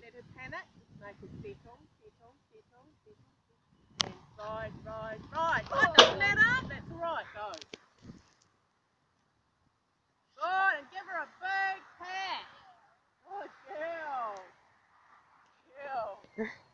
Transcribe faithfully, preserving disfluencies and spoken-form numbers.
let her panic. Just make her settle, settle, settle, settle, settle. And ride, ride, ride. Oh, don't let up. That's all right. Go. Good, and give her a big pat. Good girl. Girl.